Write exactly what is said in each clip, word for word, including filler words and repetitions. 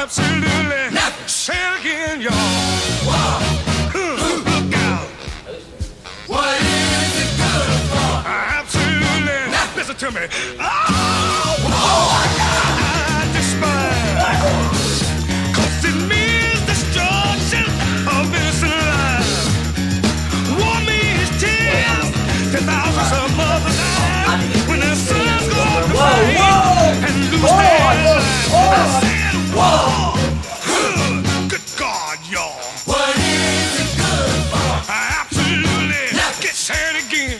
Absolutely. Nothing. Say it again, y'all. Wow. Look out. What is it good for? Absolutely. Nothing. Listen to me. Oh, oh I despise. Cause it means destruction of innocent life. War means tears to thousands of mothers die when their sons go off to fight and lose their lives. I said, whoa! Good God, y'all. What is it good for? Absolutely. Get sad again.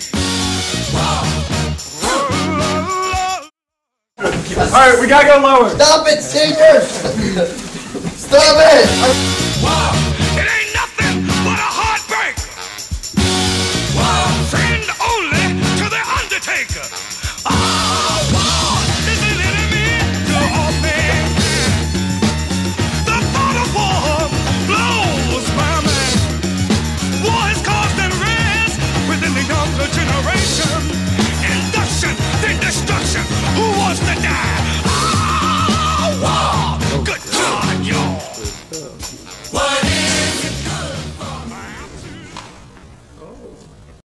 Alright, we gotta go lower. Stop it, singers! Stop it! Wow, it ain't nothing but a heartbreak. Wow, friend only to the Undertaker.